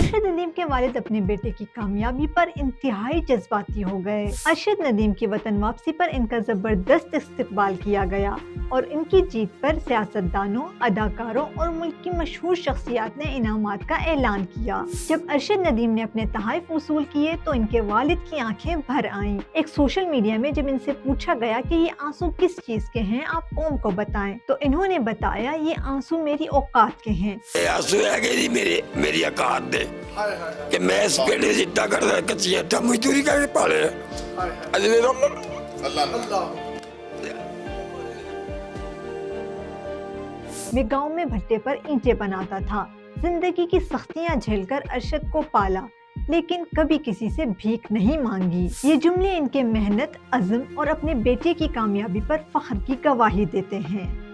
अरशद नदीम के वालिद अपने बेटे की कामयाबी पर इंतहाई जज्बाती हो गए। अरशद नदीम की वतन वापसी पर इनका जबरदस्त इस्तकबाल किया गया और इनकी जीत पर सियासतदानों, अदाकारों और मुल्क की मशहूर शख्सियात ने इनामात का ऐलान किया। जब अरशद नदीम ने अपने तोहफे वसूल किए तो इनके वालिद की आंखें भर आईं। एक सोशल मीडिया में जब इनसे पूछा गया कि ये आंसू किस चीज के हैं, आप कौम को बताएं, तो इन्होंने बताया, ये आंसू मेरी औकात के हैं। आंसू है कि मेरी औकात दे कि मैं इस बेटे से इतना करदा कच्ची हट्टा मजदूरी करके पाले मैं गांव में भट्टे पर ईंटें बनाता था। जिंदगी की सख्तियां झेलकर अरशद को पाला, लेकिन कभी किसी से भीख नहीं मांगी। ये जुमले इनके मेहनत, अज़्म और अपने बेटे की कामयाबी पर फख्र की गवाही देते हैं।